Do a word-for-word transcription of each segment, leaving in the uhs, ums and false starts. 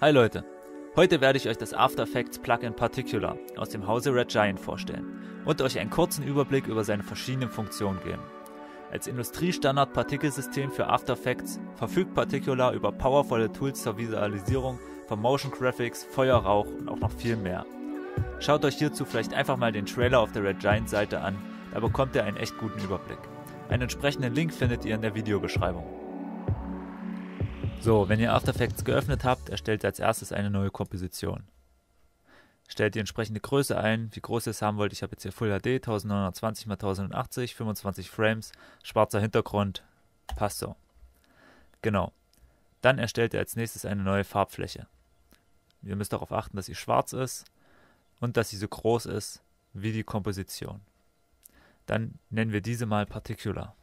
Hi Leute, heute werde ich euch das After Effects Plugin Particular aus dem Hause Red Giant vorstellen und euch einen kurzen Überblick über seine verschiedenen Funktionen geben. Als Industriestandard-Partikelsystem für After Effects verfügt Particular über powervolle Tools zur Visualisierung von Motion Graphics, Feuer, Rauch und auch noch viel mehr. Schaut euch hierzu vielleicht einfach mal den Trailer auf der Red Giant Seite an, da bekommt ihr einen echt guten Überblick. Einen entsprechenden Link findet ihr in der Videobeschreibung. So, wenn ihr After Effects geöffnet habt, erstellt ihr als erstes eine neue Komposition. Stellt die entsprechende Größe ein, wie groß ihr es haben wollt. Ich habe jetzt hier Full H D, neunzehnhundertzwanzig mal tausendachtzig, fünfundzwanzig Frames, schwarzer Hintergrund, passt so. Genau. Dann erstellt ihr als nächstes eine neue Farbfläche. Ihr müsst darauf achten, dass sie schwarz ist und dass sie so groß ist wie die Komposition. Dann nennen wir diese mal Particular.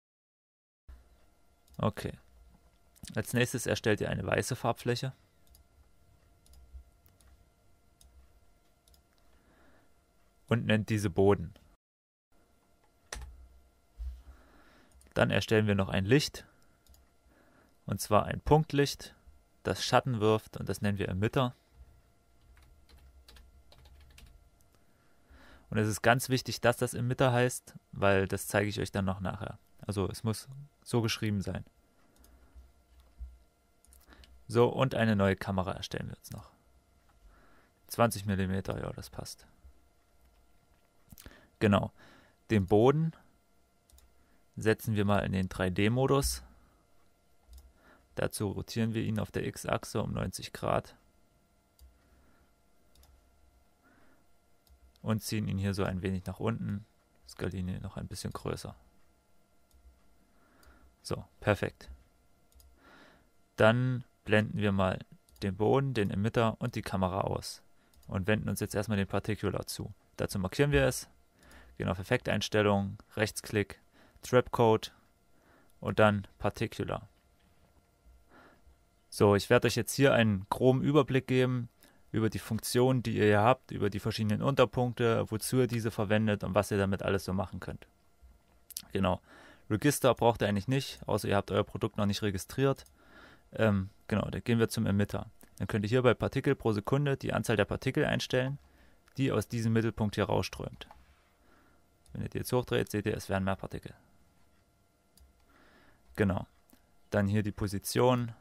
Okay. Als nächstes erstellt ihr eine weiße Farbfläche. Und nennt diese Boden. Dann erstellen wir noch ein Licht. Und zwar ein Punktlicht, das Schatten wirft, und das nennen wir Emitter. Und es ist ganz wichtig, dass das Emitter heißt, weil das zeige ich euch dann noch nachher. Also es muss so geschrieben sein. So, und eine neue Kamera erstellen wir jetzt noch. zwanzig Millimeter, ja, das passt. Genau. Den Boden setzen wir mal in den drei D Modus. Dazu rotieren wir ihn auf der X-Achse um neunzig Grad. Und ziehen ihn hier so ein wenig nach unten. Skalieren ihn noch ein bisschen größer. So, perfekt. Dann blenden wir mal den Boden, den Emitter und die Kamera aus und wenden uns jetzt erstmal den Particular zu. Dazu markieren wir es, gehen auf Effekteinstellungen, Rechtsklick, Trapcode und dann Particular. So, ich werde euch jetzt hier einen groben Überblick geben über die Funktionen, die ihr hier habt, über die verschiedenen Unterpunkte, wozu ihr diese verwendet und was ihr damit alles so machen könnt. Genau, Register braucht ihr eigentlich nicht, außer ihr habt euer Produkt noch nicht registriert. Ähm, genau, dann gehen wir zum Emitter. Dann könnt ihr hier bei Partikel pro Sekunde die Anzahl der Partikel einstellen, die aus diesem Mittelpunkt hier rausströmt. Wenn ihr die jetzt hochdreht, seht ihr, es werden mehr Partikel. Genau. Dann hier die Position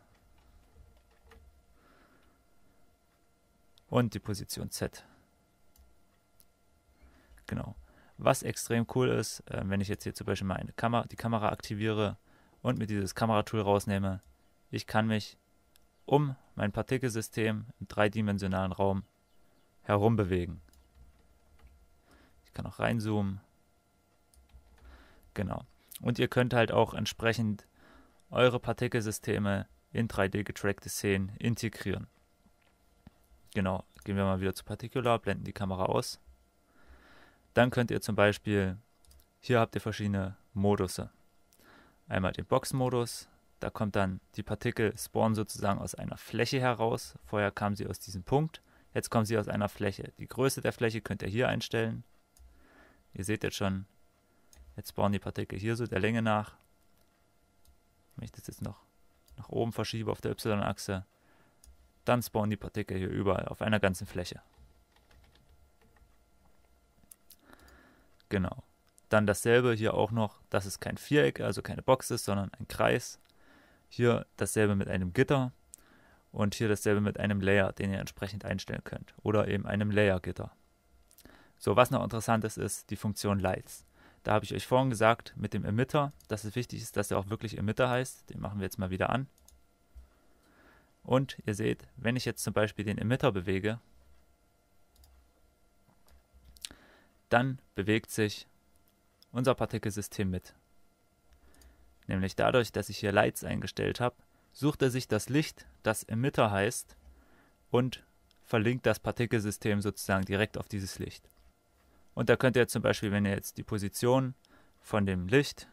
und die Position Z. Genau. Was extrem cool ist, äh, wenn ich jetzt hier zum Beispiel mal eine Kamera, die Kamera aktiviere und mir dieses Kameratool rausnehme, ich kann mich um mein Partikelsystem im dreidimensionalen Raum herum bewegen. Ich kann auch reinzoomen. Genau. Und ihr könnt halt auch entsprechend eure Partikelsysteme in drei D getrackte Szenen integrieren. Genau. Gehen wir mal wieder zu Particular, blenden die Kamera aus. Dann könnt ihr zum Beispiel, hier habt ihr verschiedene Modusse. Einmal den Box-Modus. Da kommt dann die Partikel spawnen sozusagen aus einer Fläche heraus. Vorher kam sie aus diesem Punkt. Jetzt kommen sie aus einer Fläche. Die Größe der Fläche könnt ihr hier einstellen. Ihr seht jetzt schon, jetzt spawnen die Partikel hier so der Länge nach. Wenn ich das jetzt noch nach oben verschiebe auf der Y-Achse, dann spawnen die Partikel hier überall auf einer ganzen Fläche. Genau. Dann dasselbe hier auch noch, dass es kein Viereck, also keine Box ist, sondern ein Kreis. Hier dasselbe mit einem Gitter und hier dasselbe mit einem Layer, den ihr entsprechend einstellen könnt. Oder eben einem Layer-Gitter. So, was noch interessant ist, ist die Funktion Lights. Da habe ich euch vorhin gesagt, mit dem Emitter, dass es wichtig ist, dass er auch wirklich Emitter heißt. Den machen wir jetzt mal wieder an. Und ihr seht, wenn ich jetzt zum Beispiel den Emitter bewege, dann bewegt sich unser Partikelsystem mit. Nämlich dadurch, dass ich hier Lights eingestellt habe, sucht er sich das Licht, das Emitter heißt, und verlinkt das Partikelsystem sozusagen direkt auf dieses Licht. Und da könnt ihr zum Beispiel, wenn ihr jetzt die Position von dem Licht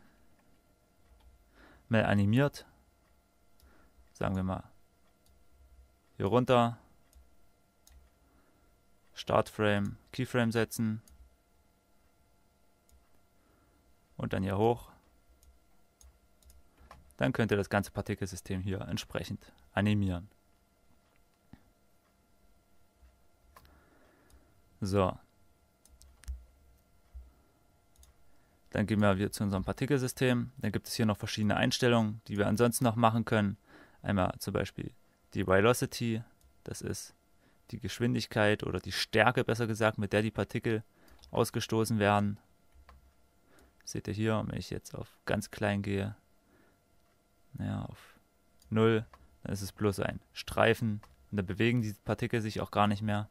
mal animiert, sagen wir mal hier runter, Startframe, Keyframe setzen und dann hier hoch. Dann könnt ihr das ganze Partikelsystem hier entsprechend animieren. So. Dann gehen wir wieder zu unserem Partikelsystem. Dann gibt es hier noch verschiedene Einstellungen, die wir ansonsten noch machen können. Einmal zum Beispiel die Velocity, das ist die Geschwindigkeit oder die Stärke, besser gesagt, mit der die Partikel ausgestoßen werden. Seht ihr hier, wenn ich jetzt auf ganz klein gehe, naja, auf null, dann ist es bloß ein Streifen und dann bewegen die Partikel sich auch gar nicht mehr.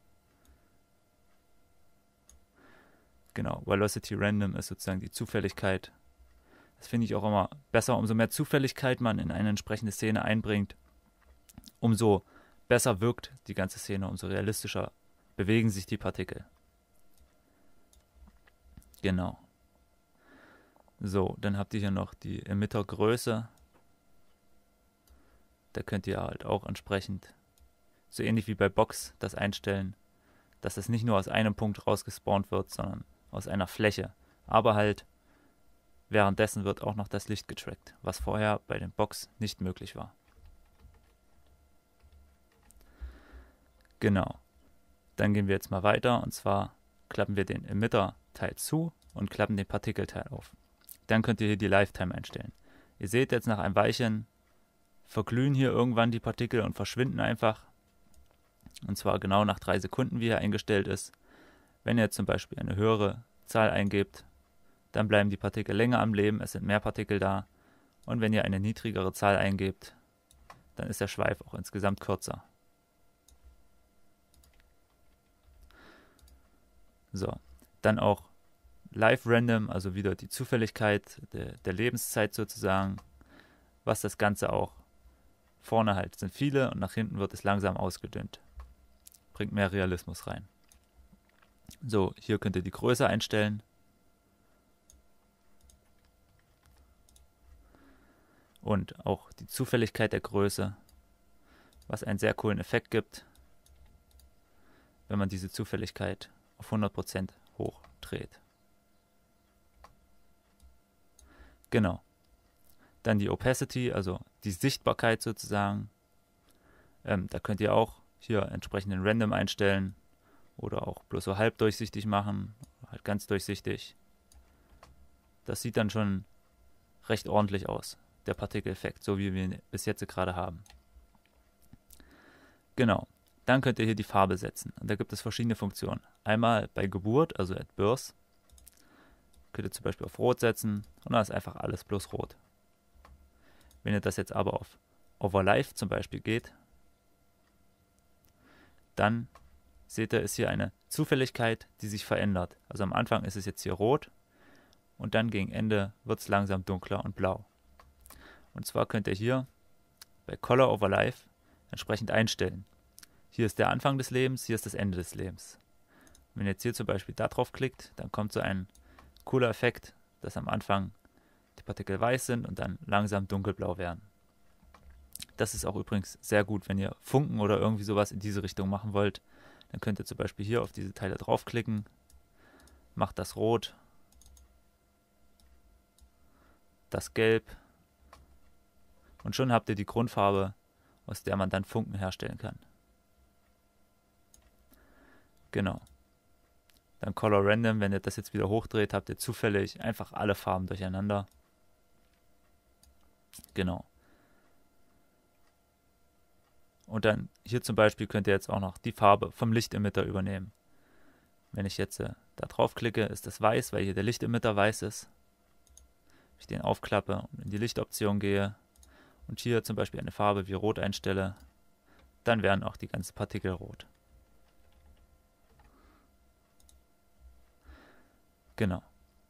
Genau, Velocity Random ist sozusagen die Zufälligkeit. Das finde ich auch immer besser, umso mehr Zufälligkeit man in eine entsprechende Szene einbringt, umso besser wirkt die ganze Szene, umso realistischer bewegen sich die Partikel. Genau. So, dann habt ihr hier noch die Emittergröße. Da könnt ihr halt auch entsprechend, so ähnlich wie bei Box, das einstellen, dass es nicht nur aus einem Punkt rausgespawnt wird, sondern aus einer Fläche. Aber halt, währenddessen wird auch noch das Licht getrackt, was vorher bei den Box nicht möglich war. Genau. Dann gehen wir jetzt mal weiter und zwar klappen wir den Emitter-Teil zu und klappen den Partikelteil auf. Dann könnt ihr hier die Lifetime einstellen. Ihr seht jetzt nach einem Weilchen verglühen hier irgendwann die Partikel und verschwinden einfach. Und zwar genau nach drei Sekunden, wie hier eingestellt ist. Wenn ihr jetzt zum Beispiel eine höhere Zahl eingebt, dann bleiben die Partikel länger am Leben, es sind mehr Partikel da. Und wenn ihr eine niedrigere Zahl eingebt, dann ist der Schweif auch insgesamt kürzer. So, dann auch Live Random, also wieder die Zufälligkeit der, der Lebenszeit sozusagen, was das Ganze auch vorne halt sind viele und nach hinten wird es langsam ausgedünnt. Bringt mehr Realismus rein. So, hier könnt ihr die Größe einstellen. Und auch die Zufälligkeit der Größe, was einen sehr coolen Effekt gibt, wenn man diese Zufälligkeit auf hundert Prozent hochdreht. Genau. Dann die Opacity, also die Sichtbarkeit sozusagen. Ähm, da könnt ihr auch hier entsprechenden Random einstellen oder auch bloß so halb durchsichtig machen, halt ganz durchsichtig. Das sieht dann schon recht ordentlich aus, der Partikeleffekt, so wie wir ihn bis jetzt gerade haben. Genau. Dann könnt ihr hier die Farbe setzen. Und da gibt es verschiedene Funktionen. Einmal bei Geburt, also at Birth, könnt ihr zum Beispiel auf Rot setzen und dann ist einfach alles bloß rot. Wenn ihr das jetzt aber auf Overlife zum Beispiel geht, dann seht ihr, ist hier eine Zufälligkeit, die sich verändert. Also am Anfang ist es jetzt hier rot und dann gegen Ende wird es langsam dunkler und blau. Und zwar könnt ihr hier bei Color Overlife entsprechend einstellen. Hier ist der Anfang des Lebens, hier ist das Ende des Lebens. Wenn ihr jetzt hier zum Beispiel da drauf klickt, dann kommt so ein cooler Effekt, dass am Anfang die Partikel weiß sind und dann langsam dunkelblau werden. Das ist auch übrigens sehr gut, wenn ihr Funken oder irgendwie sowas in diese Richtung machen wollt. Dann könnt ihr zum Beispiel hier auf diese Teile draufklicken, macht das rot, das gelb und schon habt ihr die Grundfarbe, aus der man dann Funken herstellen kann. Genau. Dann Color Random, wenn ihr das jetzt wieder hochdreht, habt ihr zufällig einfach alle Farben durcheinander. Genau. Und dann hier zum Beispiel könnt ihr jetzt auch noch die Farbe vom Lichtemitter übernehmen. Wenn ich jetzt äh, da drauf klicke, ist das weiß, weil hier der Lichtemitter weiß ist. Wenn ich den aufklappe und in die Lichtoption gehe und hier zum Beispiel eine Farbe wie Rot einstelle, dann werden auch die ganzen Partikel rot. Genau.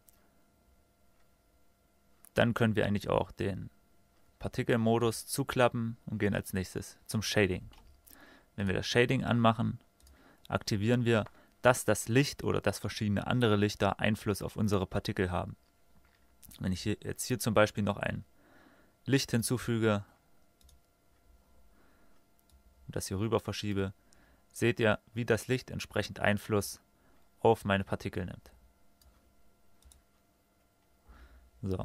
Dann können wir eigentlich auch den Partikelmodus zuklappen und gehen als nächstes zum Shading. Wenn wir das Shading anmachen, aktivieren wir, dass das Licht oder dass verschiedene andere Lichter Einfluss auf unsere Partikel haben. Wenn ich hier, jetzt hier zum Beispiel noch ein Licht hinzufüge und das hier rüber verschiebe, seht ihr, wie das Licht entsprechend Einfluss auf meine Partikel nimmt. So.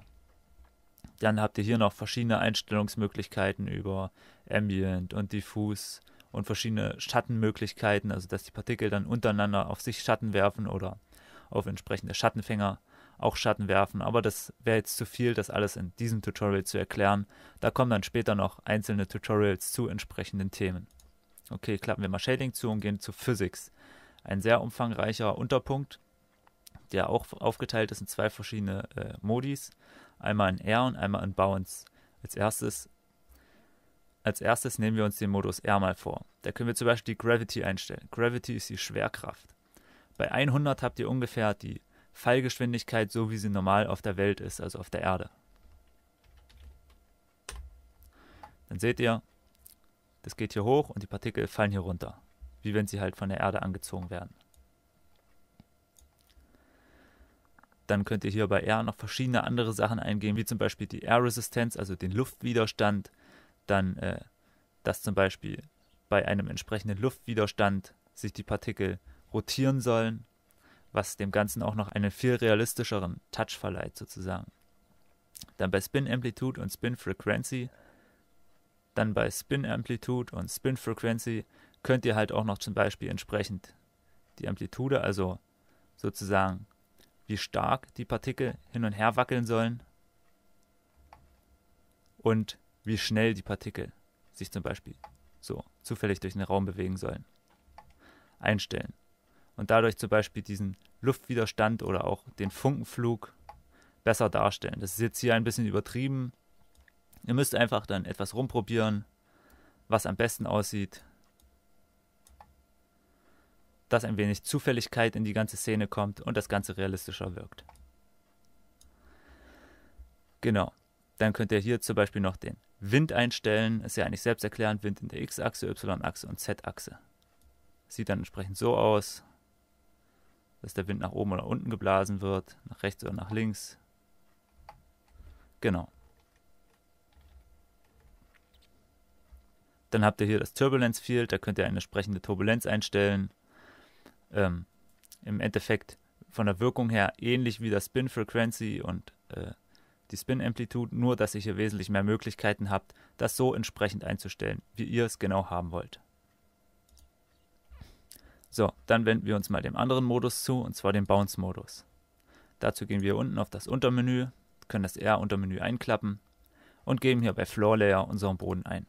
Dann habt ihr hier noch verschiedene Einstellungsmöglichkeiten über Ambient und Diffus und verschiedene Schattenmöglichkeiten, also dass die Partikel dann untereinander auf sich Schatten werfen oder auf entsprechende Schattenfänger auch Schatten werfen. Aber das wäre jetzt zu viel, das alles in diesem Tutorial zu erklären. Da kommen dann später noch einzelne Tutorials zu entsprechenden Themen. Okay, klappen wir mal Shading zu und gehen zu Physics. Ein sehr umfangreicher Unterpunkt, der auch aufgeteilt ist in zwei verschiedene äh, Modis. Einmal in Air und einmal in Bounce. Als erstes, als erstes nehmen wir uns den Modus Air mal vor. Da können wir zum Beispiel die Gravity einstellen. Gravity ist die Schwerkraft. Bei hundert habt ihr ungefähr die Fallgeschwindigkeit, so wie sie normal auf der Welt ist, also auf der Erde. Dann seht ihr, das geht hier hoch und die Partikel fallen hier runter, wie wenn sie halt von der Erde angezogen werden. Dann könnt ihr hier bei Air noch verschiedene andere Sachen eingeben, wie zum Beispiel die Air Resistance, also den Luftwiderstand. Dann, äh, dass zum Beispiel bei einem entsprechenden Luftwiderstand sich die Partikel rotieren sollen, was dem Ganzen auch noch einen viel realistischeren Touch verleiht sozusagen. Dann bei Spin Amplitude und Spin Frequency, dann bei Spin Amplitude und Spin Frequency könnt ihr halt auch noch zum Beispiel entsprechend die Amplitude, also sozusagen wie stark die Partikel hin und her wackeln sollen und wie schnell die Partikel sich zum Beispiel so zufällig durch den Raum bewegen sollen, einstellen. Und dadurch zum Beispiel diesen Luftwiderstand oder auch den Funkenflug besser darstellen. Das ist jetzt hier ein bisschen übertrieben. Ihr müsst einfach dann etwas rumprobieren, was am besten aussieht, dass ein wenig Zufälligkeit in die ganze Szene kommt und das Ganze realistischer wirkt. Genau. Dann könnt ihr hier zum Beispiel noch den Wind einstellen. Ist ja eigentlich selbsterklärend, Wind in der X-Achse, Y-Achse und Z-Achse. Sieht dann entsprechend so aus, dass der Wind nach oben oder unten geblasen wird, nach rechts oder nach links. Genau. Dann habt ihr hier das Turbulence Field, da könnt ihr eine entsprechende Turbulenz einstellen. Ähm, Im Endeffekt von der Wirkung her ähnlich wie das Spin Frequency und äh, die Spin Amplitude, nur dass ihr hier wesentlich mehr Möglichkeiten habt, das so entsprechend einzustellen, wie ihr es genau haben wollt. So, dann wenden wir uns mal dem anderen Modus zu, und zwar dem Bounce-Modus. Dazu gehen wir unten auf das Untermenü, können das R-Untermenü einklappen und geben hier bei Floor Layer unseren Boden ein.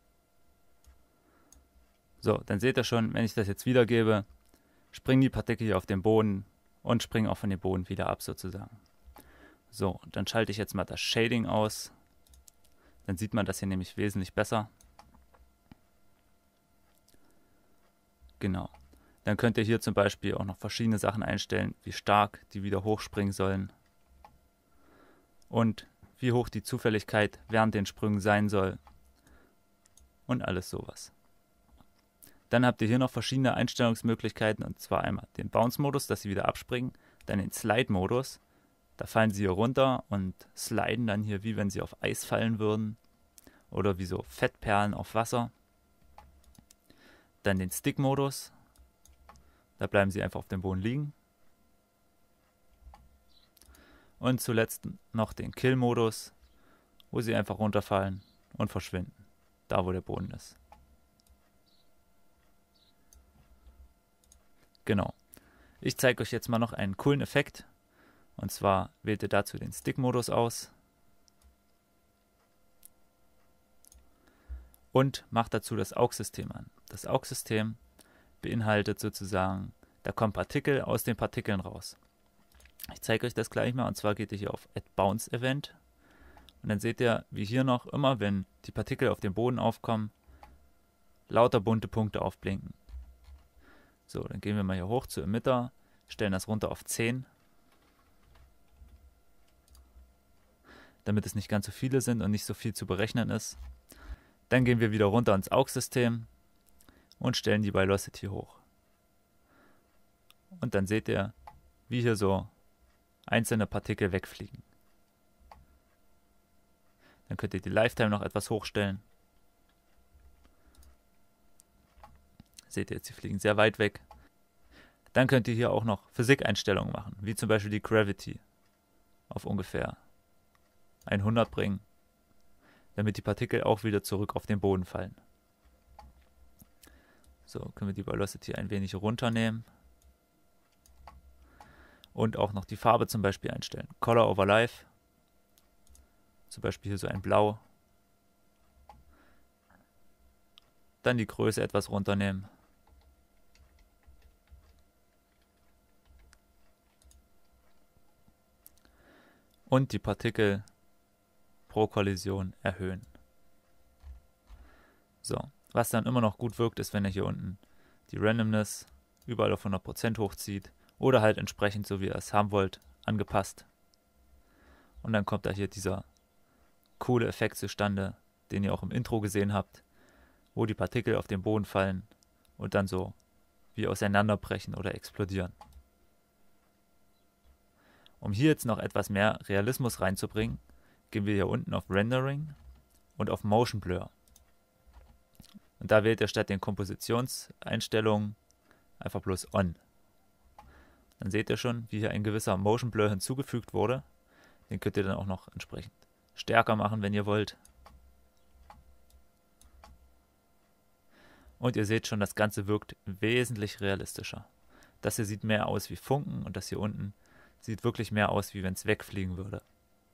So, dann seht ihr schon, wenn ich das jetzt wiedergebe, springen die Partikel hier auf den Boden und springen auch von dem Boden wieder ab sozusagen. So, dann schalte ich jetzt mal das Shading aus. Dann sieht man das hier nämlich wesentlich besser. Genau. Dann könnt ihr hier zum Beispiel auch noch verschiedene Sachen einstellen, wie stark die wieder hochspringen sollen und wie hoch die Zufälligkeit während den Sprüngen sein soll und alles sowas. Dann habt ihr hier noch verschiedene Einstellungsmöglichkeiten, und zwar einmal den Bounce-Modus, dass sie wieder abspringen, dann den Slide-Modus, da fallen sie hier runter und sliden dann hier, wie wenn sie auf Eis fallen würden oder wie so Fettperlen auf Wasser. Dann den Stick-Modus, da bleiben sie einfach auf dem Boden liegen. Und zuletzt noch den Kill-Modus, wo sie einfach runterfallen und verschwinden, da wo der Boden ist. Genau. Ich zeige euch jetzt mal noch einen coolen Effekt. Und zwar wählt ihr dazu den Stick-Modus aus und macht dazu das A U X-System an. Das A U X-System beinhaltet sozusagen, da kommen Partikel aus den Partikeln raus. Ich zeige euch das gleich mal, und zwar geht ihr hier auf Add Bounce Event und dann seht ihr, wie hier noch immer, wenn die Partikel auf dem Boden aufkommen, lauter bunte Punkte aufblinken. So, dann gehen wir mal hier hoch zu Emitter, stellen das runter auf zehn, damit es nicht ganz so viele sind und nicht so viel zu berechnen ist. Dann gehen wir wieder runter ins A U X-System und stellen die Velocity hoch. Und dann seht ihr, wie hier so einzelne Partikel wegfliegen. Dann könnt ihr die Lifetime noch etwas hochstellen. Seht ihr jetzt, sie fliegen sehr weit weg. Dann könnt ihr hier auch noch Physikeinstellungen machen, wie zum Beispiel die Gravity auf ungefähr hundert bringen, damit die Partikel auch wieder zurück auf den Boden fallen. So, können wir die Velocity ein wenig runternehmen. Und auch noch die Farbe zum Beispiel einstellen. Color over Life. Zum Beispiel hier so ein Blau. Dann die Größe etwas runternehmen. Und die Partikel pro Kollision erhöhen. So, was dann immer noch gut wirkt, ist, wenn ihr hier unten die Randomness überall auf hundert Prozent hochzieht oder halt entsprechend, so wie ihr es haben wollt, angepasst. Und dann kommt da hier dieser coole Effekt zustande, den ihr auch im Intro gesehen habt, wo die Partikel auf den Boden fallen und dann so wie auseinanderbrechen oder explodieren. Um hier jetzt noch etwas mehr Realismus reinzubringen, gehen wir hier unten auf Rendering und auf Motion Blur. Und da wählt ihr statt den Kompositionseinstellungen einfach bloß On. Dann seht ihr schon, wie hier ein gewisser Motion Blur hinzugefügt wurde. Den könnt ihr dann auch noch entsprechend stärker machen, wenn ihr wollt. Und ihr seht schon, das Ganze wirkt wesentlich realistischer. Das hier sieht mehr aus wie Funken und das hier unten sieht wirklich mehr aus, wie wenn es wegfliegen würde.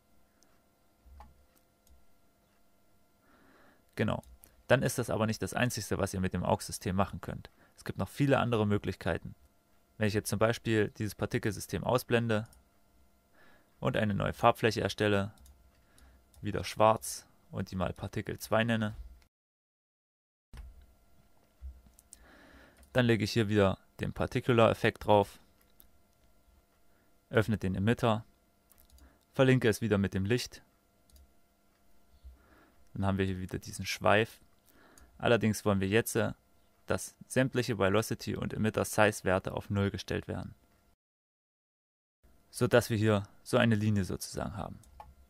Genau. Dann ist das aber nicht das Einzige, was ihr mit dem A U X-System machen könnt. Es gibt noch viele andere Möglichkeiten. Wenn ich jetzt zum Beispiel dieses Partikelsystem ausblende und eine neue Farbfläche erstelle, wieder schwarz und die mal Partikel zwei nenne, dann lege ich hier wieder den Particular-Effekt drauf, öffne den Emitter, verlinke es wieder mit dem Licht, dann haben wir hier wieder diesen Schweif. Allerdings wollen wir jetzt, dass sämtliche Velocity und Emitter Size Werte auf null gestellt werden, sodass wir hier so eine Linie sozusagen haben.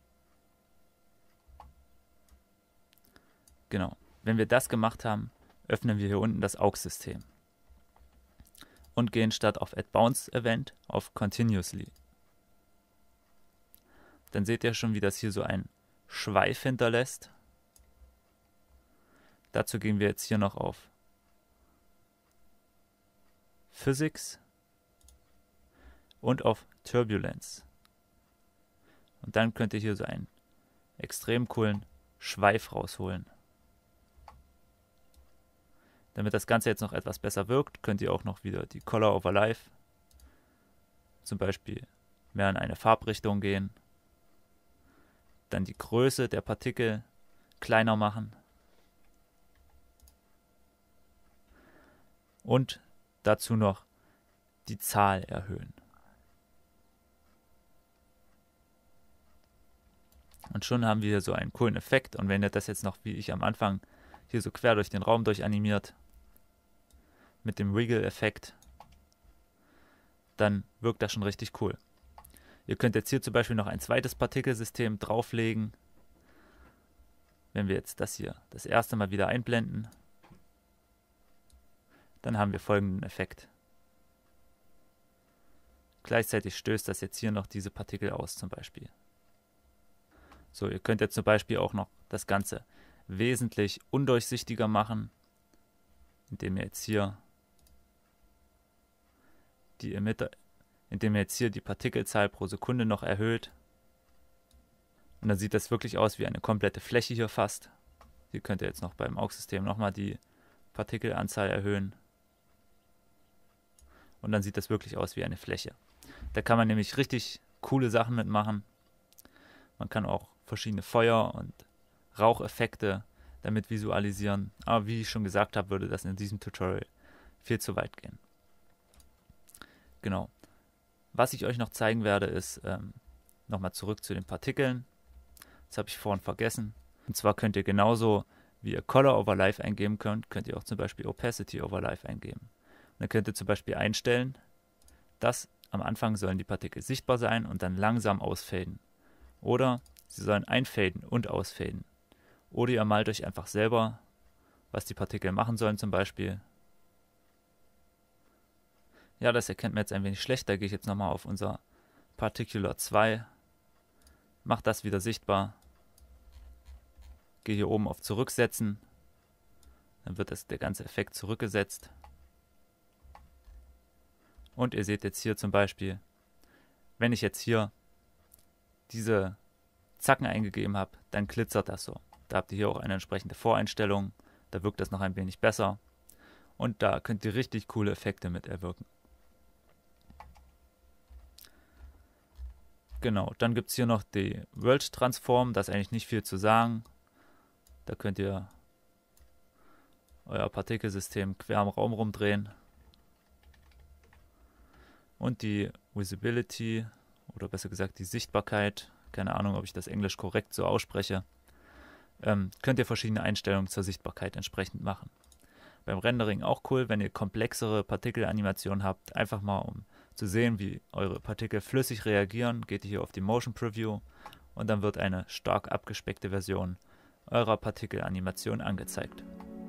Genau. Wenn wir das gemacht haben, öffnen wir hier unten das A U X-System und gehen statt auf Add Bounce Event auf Continuously. Dann seht ihr schon, wie das hier so einen Schweif hinterlässt. Dazu gehen wir jetzt hier noch auf Physics und auf Turbulence. Und dann könnt ihr hier so einen extrem coolen Schweif rausholen. Damit das Ganze jetzt noch etwas besser wirkt, könnt ihr auch noch wieder die Color over Life zum Beispiel mehr in eine Farbrichtung gehen. Dann die Größe der Partikel kleiner machen. Und dazu noch die Zahl erhöhen. Und schon haben wir hier so einen coolen Effekt. Und wenn ihr das jetzt noch, wie ich am Anfang, hier so quer durch den Raum durchanimiert, mit dem Wiggle-Effekt, dann wirkt das schon richtig cool. Ihr könnt jetzt hier zum Beispiel noch ein zweites Partikelsystem drauflegen. Wenn wir jetzt das hier das erste Mal wieder einblenden, dann haben wir folgenden Effekt. Gleichzeitig stößt das jetzt hier noch diese Partikel aus zum Beispiel. So, ihr könnt jetzt zum Beispiel auch noch das Ganze wesentlich undurchsichtiger machen, indem ihr jetzt hier die Emitter, indem ihr jetzt hier die Partikelzahl pro Sekunde noch erhöht. Und dann sieht das wirklich aus wie eine komplette Fläche hier fast. Hier könnt ihr jetzt noch beim A U X-System nochmal die Partikelanzahl erhöhen. Und dann sieht das wirklich aus wie eine Fläche. Da kann man nämlich richtig coole Sachen mitmachen. Man kann auch verschiedene Feuer- und Raucheffekte damit visualisieren. Aber wie ich schon gesagt habe, würde das in diesem Tutorial viel zu weit gehen. Genau. Was ich euch noch zeigen werde, ist ähm, nochmal zurück zu den Partikeln. Das habe ich vorhin vergessen. Und zwar könnt ihr genauso, wie ihr Color over Life eingeben könnt, könnt ihr auch zum Beispiel Opacity over Life eingeben. Und dann könnt ihr zum Beispiel einstellen, dass am Anfang sollen die Partikel sichtbar sein und dann langsam ausfaden. Oder sie sollen einfaden und ausfaden. Oder ihr malt euch einfach selber, was die Partikel machen sollen zum Beispiel. Ja, das erkennt man jetzt ein wenig schlecht. Da gehe ich jetzt nochmal auf unser Particular zwei. Mache das wieder sichtbar. Gehe hier oben auf Zurücksetzen. Dann wird das, der ganze Effekt zurückgesetzt. Und ihr seht jetzt hier zum Beispiel, wenn ich jetzt hier diese Zacken eingegeben habe, dann glitzert das so. Da habt ihr hier auch eine entsprechende Voreinstellung, da wirkt das noch ein wenig besser und da könnt ihr richtig coole Effekte mit erwirken. Genau, dann gibt es hier noch die World Transform, da ist eigentlich nicht viel zu sagen. Da könnt ihr euer Partikelsystem quer im Raum rumdrehen. Und die Visibility, oder besser gesagt die Sichtbarkeit, keine Ahnung, ob ich das Englisch korrekt so ausspreche, ähm, könnt ihr verschiedene Einstellungen zur Sichtbarkeit entsprechend machen. Beim Rendering auch cool, wenn ihr komplexere Partikelanimationen habt, einfach mal um zu sehen, wie eure Partikel flüssig reagieren, geht ihr hier auf die Motion Preview und dann wird eine stark abgespeckte Version eurer Partikelanimation angezeigt.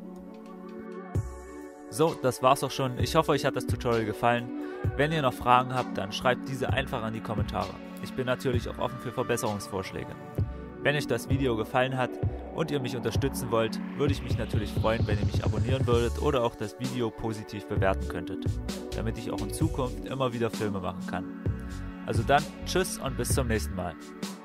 So, das war's auch schon. Ich hoffe, euch hat das Tutorial gefallen. Wenn ihr noch Fragen habt, dann schreibt diese einfach in die Kommentare. Ich bin natürlich auch offen für Verbesserungsvorschläge. Wenn euch das Video gefallen hat und ihr mich unterstützen wollt, würde ich mich natürlich freuen, wenn ihr mich abonnieren würdet oder auch das Video positiv bewerten könntet, damit ich auch in Zukunft immer wieder Filme machen kann. Also dann, tschüss und bis zum nächsten Mal.